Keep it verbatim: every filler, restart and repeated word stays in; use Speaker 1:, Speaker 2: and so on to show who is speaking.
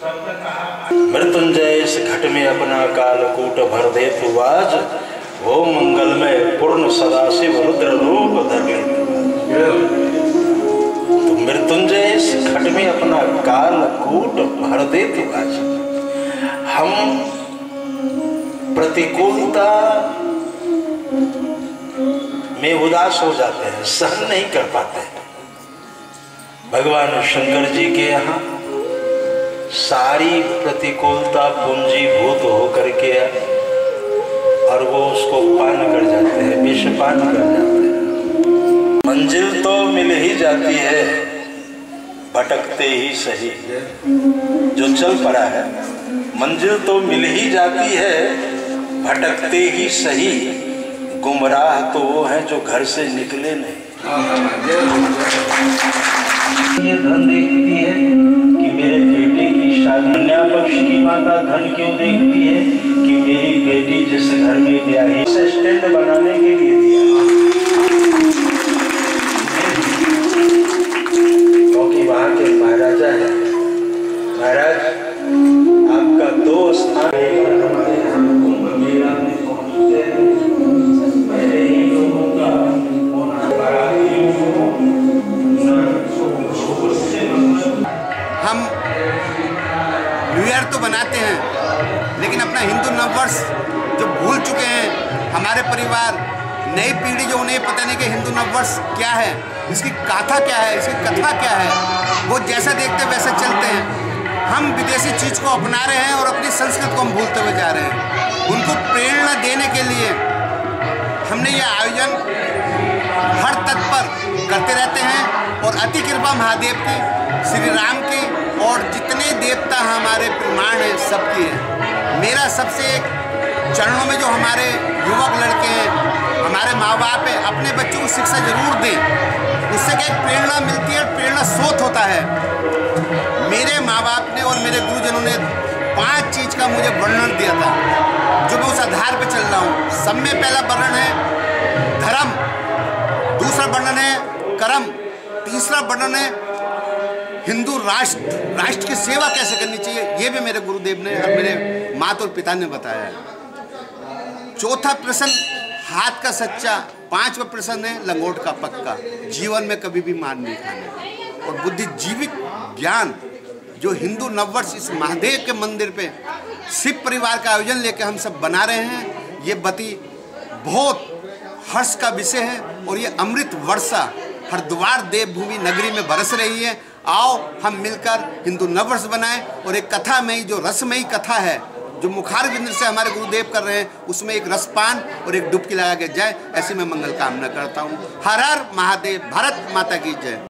Speaker 1: मृत्युंजय इस घट में अपना कालकूट भर दे तू आज, वो मंगलमय पूर्ण सदाशिव रुद्र रूप धर ले। तो मृत्युंजय इस घट में अपना कालकूट भर दे तू आज। हम प्रतिकूलता में उदास हो जाते हैं, सहन नहीं कर पाते हैं। भगवान शंकर जी के यहाँ सारी प्रतिकूलता पूंजीभूत होकर के और वो उसको पान कर जाते हैं, विषपान कर जाते हैं। मंजिल तो मिल ही जाती है भटकते ही सही, जो चल पड़ा है मंजिल तो मिल ही जाती है भटकते ही सही। गुमराह तो वो है जो घर से निकले नहीं। ये धन देखती है कि मेरे बेटे की शादी, कन्या पक्ष की माता धन क्यों देखती है कि मेरी बेटी जिस घर में ब्याही, से स्टैंड बनाने के लिए दिया, क्योंकि वहां के महाराजा है। महाराज आपका दो स्थान हमारे यहाँ कुंभ मेला में पहुंचते हैं, पहले ही लोगों का
Speaker 2: हम न्यू ईयर तो बनाते हैं, लेकिन अपना हिंदू नववर्ष जो भूल चुके हैं हमारे परिवार, नई पीढ़ी जो उन्हें पता नहीं कि हिंदू नववर्ष क्या है, इसकी गाथा क्या है, इसकी कथा क्या है, वो जैसा देखते वैसा चलते हैं। हम विदेशी चीज़ को अपना रहे हैं और अपनी संस्कृति को हम भूलते हुए जा रहे हैं। उनको प्रेरणा देने के लिए हमने ये आयोजन हर तत्पर करते रहते हैं और अति कृपा महादेव की, श्री राम की और जितने देवता हमारे प्रमाण हैं सबकी है। मेरा सबसे एक चरणों में जो हमारे युवक लड़के हैं, हमारे माँ बाप हैं, अपने बच्चों को शिक्षा जरूर दें, उससे क्या एक प्रेरणा मिलती है, प्रेरणा स्रोत होता है। मेरे माँ बाप ने और मेरे गुरुजनों ने पांच चीज़ का मुझे वर्णन दिया था, जो मैं उस आधार पर चल रहा हूँ। सब में पहला वर्णन है धर्म, दूसरा वर्णन है कर्म, तीसरा वर्णन है हिंदू राष्ट्र, राष्ट्र की सेवा कैसे करनी चाहिए, ये भी मेरे गुरुदेव ने और मेरे माता और पिता ने बताया है। चौथा प्रश्न हाथ का सच्चा, पांचवा प्रश्न है लंगोट का पक्का, जीवन में कभी भी मार नहीं खाना। और बुद्धिजीविक ज्ञान जो हिंदू नववर्ष इस महादेव के मंदिर पे शिव परिवार का आयोजन लेकर हम सब बना रहे हैं, ये बती बहुत हर्ष का विषय है। और ये अमृत वर्षा हरिद्वार देवभूमि नगरी में बरस रही है। आओ हम मिलकर हिंदू नववर्ष बनाएं और एक कथा में ही जो रसमयी कथा है जो मुखार बिंद से हमारे गुरुदेव कर रहे हैं, उसमें एक रसपान और एक डुबकी लगा के जाए, ऐसी मैं मंगल कामना करता हूँ। हर हर महादेव, भारत माता की जय।